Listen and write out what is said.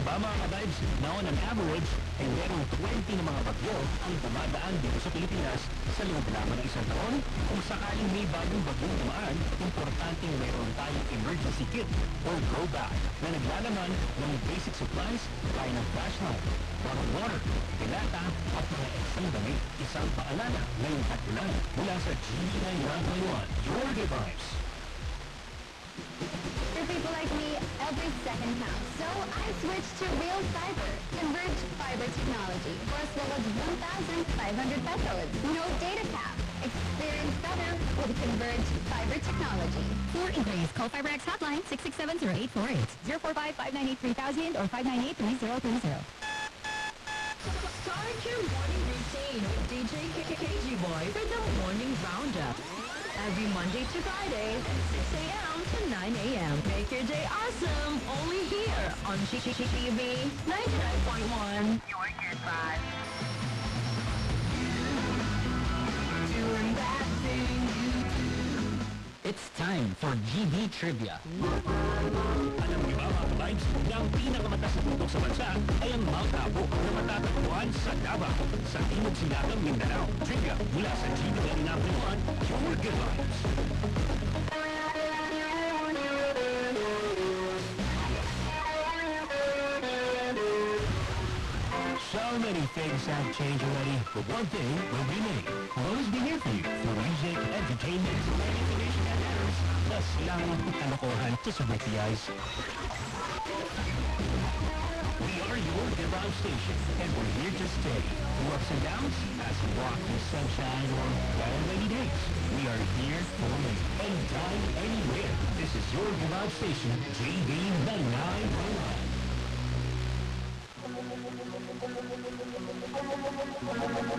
ba mga ka-vibes na on an average ay merong 20 na mga bagyo ang dumadaan dito sa Pilipinas sa loob lamang ng isang taon? Kung sakaling may bagong bagyong dumaan, importanteng meron tayong emergency kit or go bag na naglalaman ng basic supplies gaya ng flashlight, bottled water, dilata at mga eksang damit. Isang paalala ngayong tag-ulan mula sa GV9-121, your device. For people like me, every second counts. So I switched to Real Fiber, Converge fiber technology for as low as 1,500 pesos. No data cap. Experience better with Converge fiber technology. For inquiries, call FiberX hotline 667-0848, 045-598-3000 or 598-3030. Start your morning routine with DJ KG Boy for the Morning Roundup. Every Monday to Friday, 6 a.m. to 9 a.m. Make your day awesome, only here on GVAM 99.1. Your good vibe. Doing that thing you do. It's time for GV Trivia. Alam niyo ba mga vibes na ang pinakamataas na bundok sa bansa ay ang Mount Apo na matatagpuan sa Davao, sa Timog Silangang Mindanao. Trivia mula sa GV9-1, your good vibes. So many things have changed already, but one thing will remain. We'll always be here for you for music, entertainment, and information that matters. Plus, lang kalokohan to submit the eyes. We are your Davao station, and we're here to stay. Through ups and downs, as we walk through sunshine or wild rainy days. We are here for you. Anytime, anywhere. This is your Davao station, GV9-1.